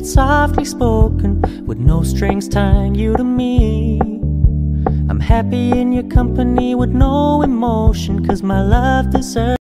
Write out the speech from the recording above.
it's softly spoken, with no strings tying you to me. I'm happy in your company with no emotion, 'cause my love deserves